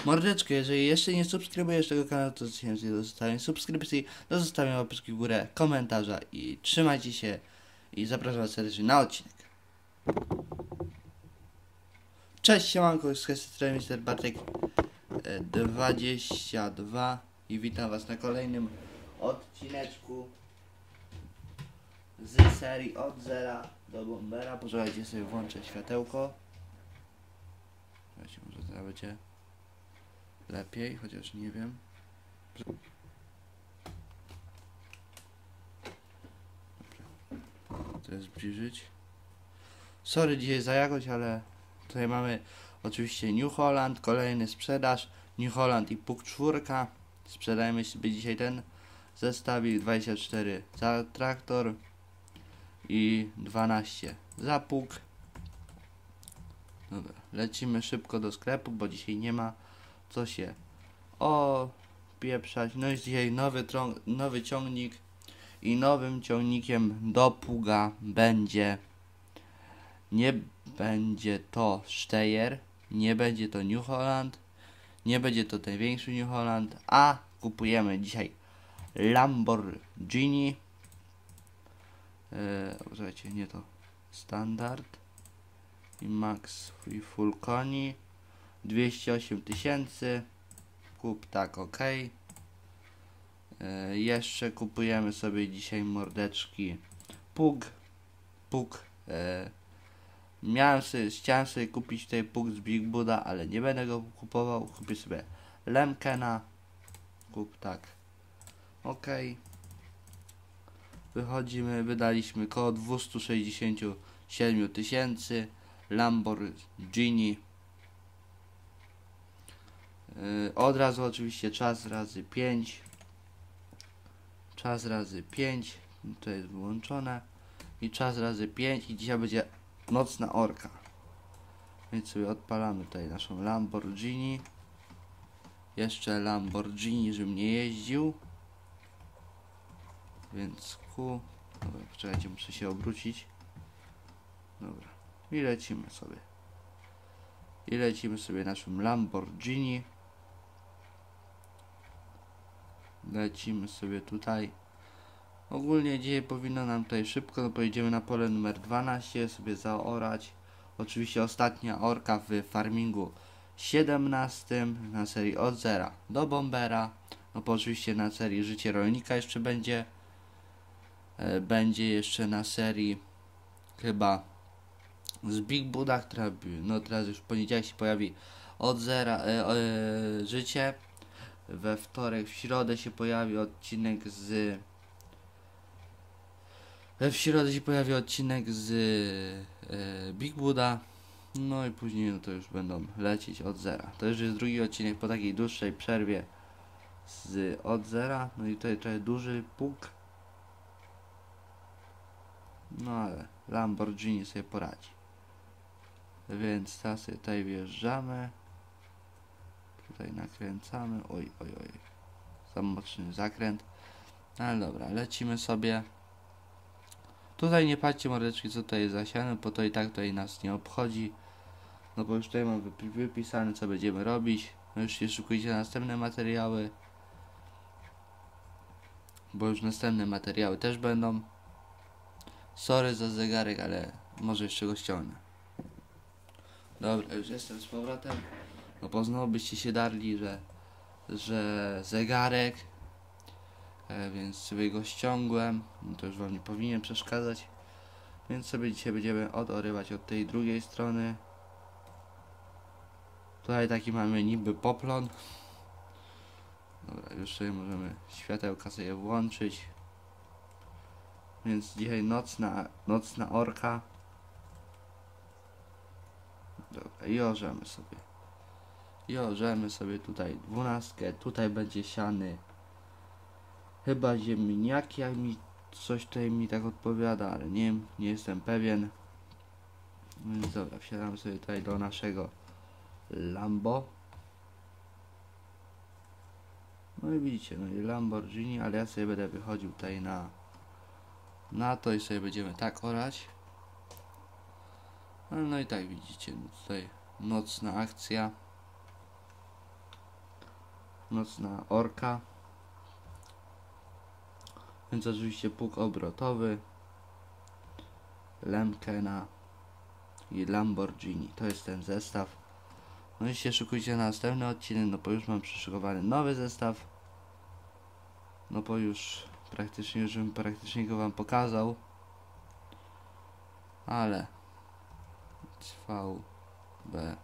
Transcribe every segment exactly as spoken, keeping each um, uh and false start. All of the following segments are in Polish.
Mordeczko, jeżeli jeszcze nie subskrybujesz tego kanału, to zachęcam cię do zostawienia subskrypcji, do zostawienia łapeczki w górę, komentarza i trzymajcie się i zapraszam was serdecznie na odcinek. Cześć, siemanko, z tej strony mister Bartek dwadzieścia dwa i witam was na kolejnym odcineczku z serii od zera do bombera. Poczekajcie, sobie włączę światełko. Słuchajcie, może teraz będzie lepiej, chociaż nie wiem. Dobra, teraz zbliżyć. Sorry dzisiaj za jakość, ale tutaj mamy oczywiście New Holland, kolejny sprzedaż, New Holland i Puk czwórka. Sprzedajemy sobie dzisiaj ten zestawik, dwadzieścia cztery za traktor i dwanaście za Puk. Dobra, lecimy szybko do sklepu, bo dzisiaj nie ma co się opieprzać. No i dzisiaj nowy, nowy ciągnik i nowym ciągnikiem do Puga będzie nie będzie to Steyr, nie będzie to New Holland, nie będzie to ten większy New Holland, a kupujemy dzisiaj Lamborghini. Eee, słuchajcie, nie to standard i max i full koni dwieście osiem tysięcy. Kup tak, ok. Eee, jeszcze kupujemy sobie dzisiaj mordeczki Pug. Pug. Eee, Miałem sobie, chciałem sobie kupić tutaj Puk z Big Buda, ale nie będę go kupował. Kupię sobie Lemkena. Kup tak. Ok. Wychodzimy, wydaliśmy koło dwieście sześćdziesiąt siedem tysięcy. Lamborghini. Yy, od razu oczywiście czas razy pięć. Czas razy pięć. To jest wyłączone. I czas razy pięć. I dzisiaj będzie nocna orka. Więc sobie odpalamy tutaj naszą Lamborghini. Jeszcze Lamborghini, żebym nie jeździł. Więc ku... Dobra, poczekajcie, muszę się obrócić. Dobra. I lecimy sobie. I lecimy sobie naszym Lamborghini. Lecimy sobie tutaj. Ogólnie dzisiaj powinno nam tutaj szybko, no pojedziemy na pole numer dwanaście, sobie zaorać. Oczywiście ostatnia orka w farmingu siedemnastym na serii od zera do bombera. No bo oczywiście na serii życie rolnika jeszcze będzie. E, będzie jeszcze na serii chyba z Big Buda, która no teraz już w poniedziałek się pojawi od zera e, e, życie. We wtorek, w środę się pojawi odcinek z W środę się pojawi odcinek z e, Big Buda. No i później no to już będą lecieć od zera. To już jest drugi odcinek po takiej dłuższej przerwie z od zera. No i tutaj trochę duży Puk. No ale Lamborghini sobie poradzi. Więc teraz sobie tutaj wjeżdżamy. Tutaj nakręcamy. Oj, oj, oj. Za mocny zakręt. Ale dobra, lecimy sobie. Tutaj nie patrzcie mordeczki, co tutaj jest zasiane, bo to i tak tutaj nas nie obchodzi. No bo już tutaj mam wypisane, co będziemy robić. No już się szykujcie na następne materiały. Bo już następne materiały też będą. Sorry za zegarek, ale może jeszcze go ściągnę. Dobra, już jestem z powrotem. No bo znowu byście się darli, że, że zegarek. E, więc sobie go ściągłem. No to już wam nie powinien przeszkadzać. Więc sobie dzisiaj będziemy odorywać od tej drugiej strony. Tutaj taki mamy niby poplon. Dobra, już sobie możemy światełka sobie włączyć. Więc dzisiaj nocna, nocna orka. Dobra, i orzemy sobie. I orzemy sobie tutaj dwunastkę. Tutaj będzie siany chyba ziemniaki, jak mi coś tutaj mi tak odpowiada, ale nie wiem, nie jestem pewien. Więc dobra, wsiadamy sobie tutaj do naszego Lambo. No i widzicie, no i Lamborghini, ale ja sobie będę wychodził tutaj na na to i sobie będziemy tak orać. No, no i tak widzicie, no tutaj nocna akcja. nocna orka. Więc oczywiście pług obrotowy, Lemkena i Lamborghini. To jest ten zestaw. No i się szykujcie na następny odcinek, no bo już mam przyszykowany nowy zestaw. No bo już praktycznie, już bym praktycznie go wam pokazał. Ale V B.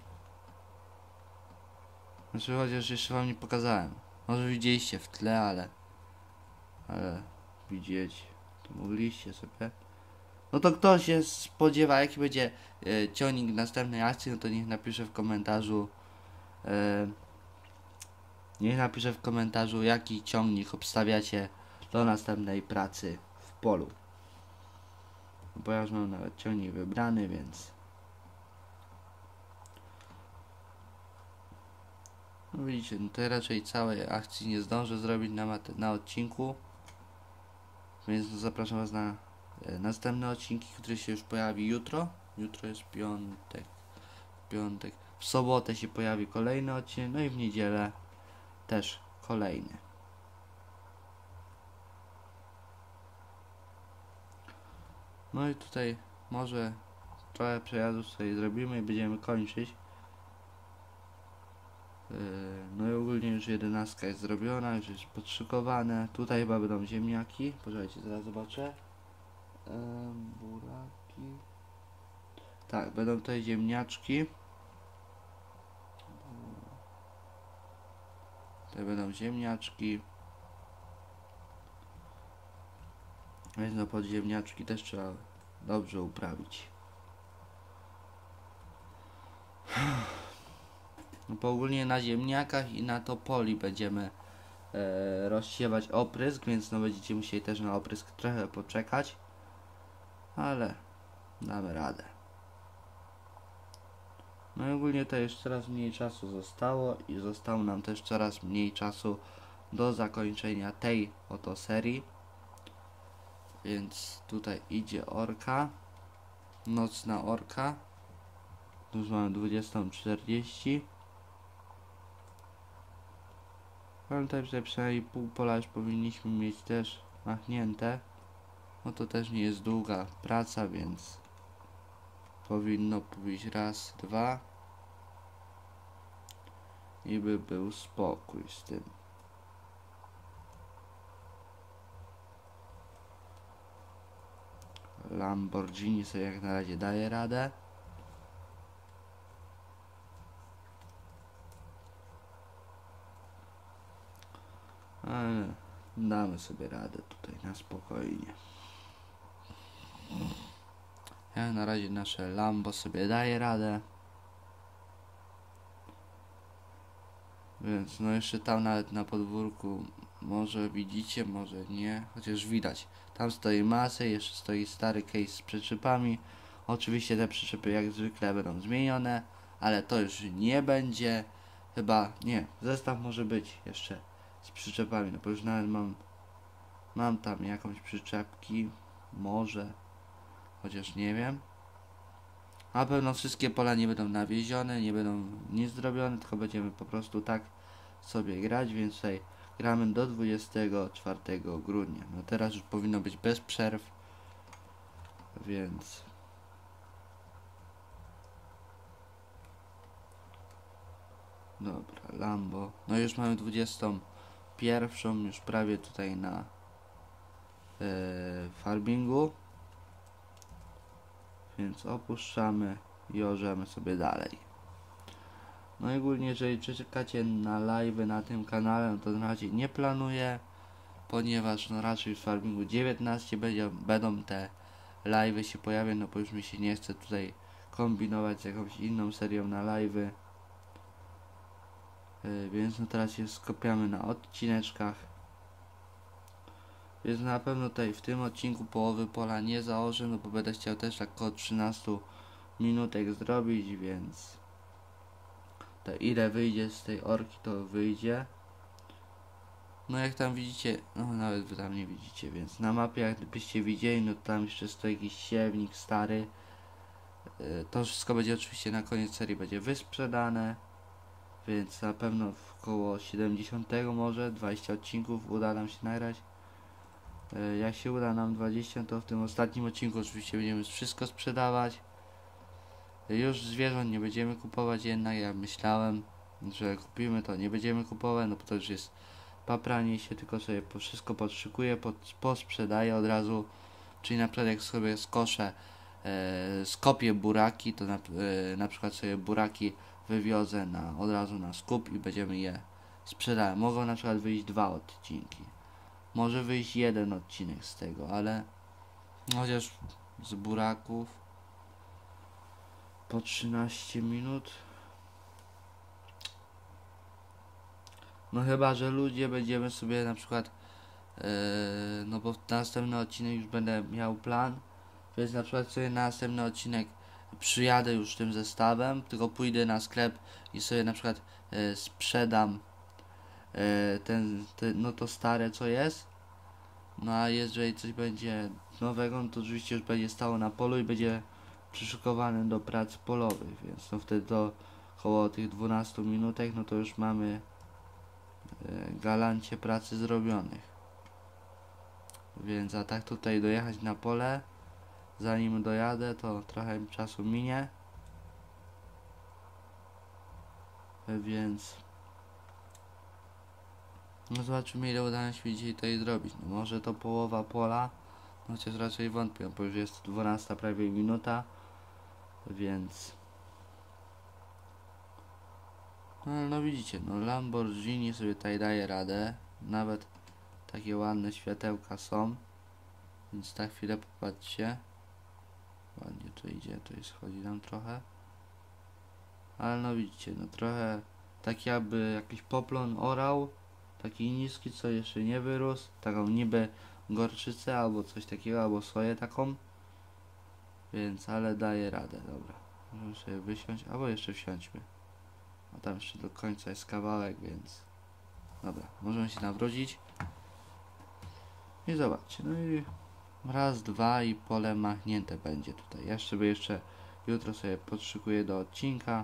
Znaczy chociaż jeszcze wam nie pokazałem. Może widzieliście w tle, ale ale widzieć to mogliście sobie. No to kto się spodziewa, jaki będzie e, ciągnik następnej akcji, no to niech napisze w komentarzu e, niech napisze w komentarzu, jaki ciągnik obstawiacie do następnej pracy w polu. Bo ja już mam nawet ciągnik wybrany, więc no widzicie, no to raczej całej akcji nie zdążę zrobić na, na odcinku. Więc zapraszam was na e, następne odcinki, które się już pojawi jutro. Jutro jest piątek. Piątek. W sobotę się pojawi kolejny odcinek, no i w niedzielę też kolejny. No i tutaj może trochę przejazdów sobie zrobimy i będziemy kończyć. Yy, no i ogólnie już jedenastka jest zrobiona, już jest podszykowane. Tutaj chyba będą ziemniaki. Poczekajcie, zaraz zobaczę. Yy, buraki. Tak, będą tutaj ziemniaczki. Tutaj będą ziemniaczki. Więc no pod ziemniaczki też trzeba dobrze uprawić. No bo ogólnie na ziemniakach i na topoli będziemy e, rozsiewać oprysk, więc no będziecie musieli też na oprysk trochę poczekać. Ale damy radę. No i ogólnie to już coraz mniej czasu zostało i zostało nam też coraz mniej czasu do zakończenia tej oto serii. Więc tutaj idzie orka. Nocna orka. Już mamy dwudziestą czterdzieści. Pamiętaj, że przynajmniej pół pola już powinniśmy mieć też machnięte. No to też nie jest długa praca, więc powinno pójść raz, dwa i by był spokój z tym. Lamborghini sobie jak na razie daje radę. Ale damy sobie radę tutaj na spokojnie. Jak na razie nasze Lambo sobie daje radę. Więc no jeszcze tam nawet na podwórku może widzicie, może nie, chociaż widać. Tam stoi masę, jeszcze stoi stary case z przyczepami. Oczywiście te przyczepy jak zwykle będą zmienione, ale to już nie będzie. Chyba, nie, zestaw może być jeszcze z przyczepami, no bo już nawet mam mam tam jakąś przyczepki, może, chociaż nie wiem. Na pewno wszystkie pola nie będą nawiezione, nie będą nic zrobione, tylko będziemy po prostu tak sobie grać, więc tutaj gramy do dwudziestego czwartego grudnia. No teraz już powinno być bez przerw, więc dobra, Lambo. No już mamy dwudziestą pierwszą, już prawie tutaj na yy, farmingu. Więc opuszczamy i orzemy sobie dalej. No i ogólnie jeżeli czekacie na live'y na tym kanale, no to na razie nie planuję, ponieważ no raczej w farmingu dziewiętnaście będzie, będą te live'y się pojawiać, no bo już mi się nie chce tutaj kombinować z jakąś inną serią na live'y. Yy, więc no teraz się skupiamy na odcineczkach. Więc na pewno tutaj w tym odcinku połowy pola nie założę, no bo będę chciał też tak około trzynaście minutek zrobić, więc to ile wyjdzie z tej orki, to wyjdzie. No jak tam widzicie, no nawet wy tam nie widzicie, więc na mapie jakbyście widzieli, no to tam jeszcze stoi jakiś siewnik stary. To wszystko będzie oczywiście na koniec serii będzie wysprzedane, więc na pewno w około siedemdziesiątego może dwadzieścia odcinków uda nam się nagrać. E, jak się uda nam dwadzieścia, to w tym ostatnim odcinku oczywiście będziemy wszystko sprzedawać. E, już zwierząt nie będziemy kupować, jednak ja myślałem, że kupimy to, nie będziemy kupować, no bo to już jest papranie się, tylko sobie po wszystko podszykuję, pod, posprzedaję od razu. Czyli na przykład jak sobie skoszę, e, skopię buraki, to na, e, na przykład sobie buraki wywiozę na, od razu na skup i będziemy je sprzedawać. Mogą na przykład wyjść dwa odcinki. Może wyjść jeden odcinek z tego, ale chociaż z buraków po trzynaście minut. No chyba, że ludzie będziemy sobie na przykład yy, no bo następny odcinek już będę miał plan, więc na przykład sobie na następny odcinek przyjadę już tym zestawem, tylko pójdę na sklep i sobie na przykład yy, sprzedam yy, ten, ten, no to stare co jest. No a jeżeli coś będzie nowego, no to oczywiście już będzie stało na polu i będzie przyszykowane do prac polowych, więc no wtedy to około tych dwunastu minutek, no to już mamy galancie pracy zrobionych. Więc a tak tutaj dojechać na pole, zanim dojadę, to trochę czasu minie. Więc no zobaczymy, ile uda nam się dzisiaj tutaj zrobić. No może to połowa pola, no chociaż raczej wątpię, bo już jest dwunasta prawie minuta, więc no, no widzicie, no Lamborghini sobie tutaj daje radę, nawet takie ładne światełka są, więc tak chwilę popatrzcie, ładnie to idzie, to schodzi nam trochę, ale no widzicie, no trochę tak jakby jakiś poplon orał, taki niski, co jeszcze nie wyrósł, taką niby gorczycę albo coś takiego, albo soję taką, więc ale daje radę, dobra, możemy sobie wysiąść, albo jeszcze wsiądźmy, a tam jeszcze do końca jest kawałek, więc dobra, możemy się nawrócić i zobaczcie, no i raz, dwa i pole machnięte będzie tutaj. Jeszcze by jeszcze jutro sobie podszykuję do odcinka.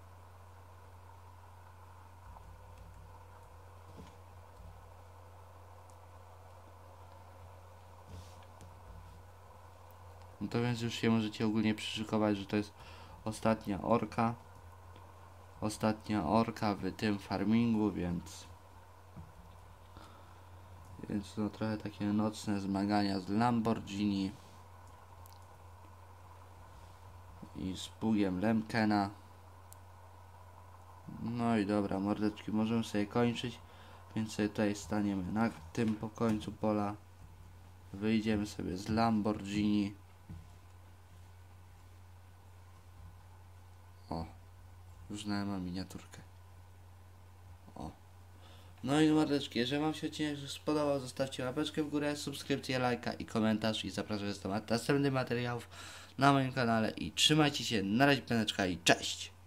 No to więc już się możecie ogólnie przyszykować, że to jest ostatnia orka. Ostatnia orka w tym farmingu, więc więc no trochę takie nocne zmagania z Lamborghini i z pługiem Lemkena. No i dobra, mordeczki, możemy sobie kończyć, więc sobie tutaj staniemy na tym po końcu pola, wyjdziemy sobie z Lamborghini. O, już mam miniaturkę. O. No i mordeczki, jeżeli wam się odcinek spodobał, zostawcie łapeczkę w górę, subskrypcję, lajka i komentarz i zapraszam do następnych materiałów na moim kanale i trzymajcie się, na razie, peneczka i cześć!